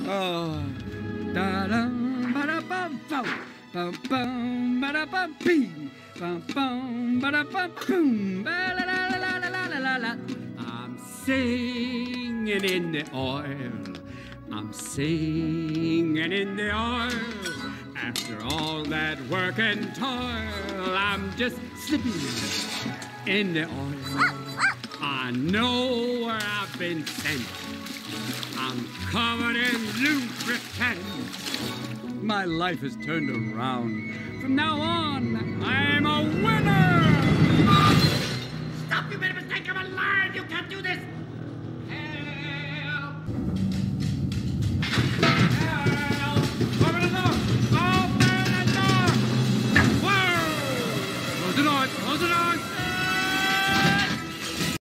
Oh, da dum ba da bum bum bum ba da bum bum ba da bum boom ba la la la la la la la. I'm singing in the oil. I'm singing in the oil. After all that work and toil, I'm just slipping in the oil. I know where I've been sent. I'm covered in lubricant. My life has turned around. From now on, I'm a winner! Stop! You made a mistake! I'm alive! You can't do this!